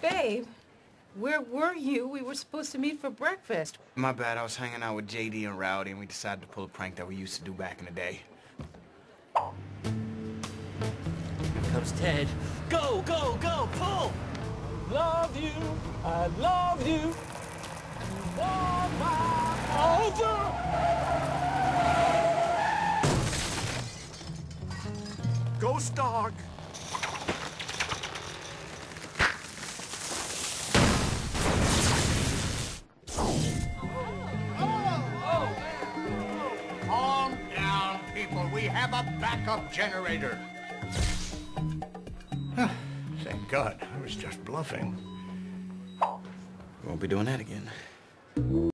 Babe, where were you? We were supposed to meet for breakfast. My bad, I was hanging out with JD and Rowdy, and we decided to pull a prank that we used to do back in the day. Here comes Ted. Go, go, go, pull! Love you, I love you. You are my over. Ghost dog. Calm down, people. We have a backup generator. Thank God. I was just bluffing. We won't be doing that again.